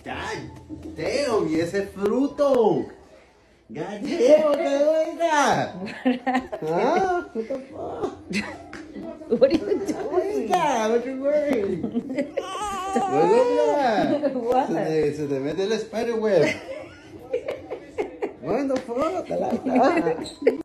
God damn, y ese fruto. God damn, ¿qué es that? Huh? What the fuck? What are you What doing? is that? What you wearing? What? Se te mete el spider web. What the fuck?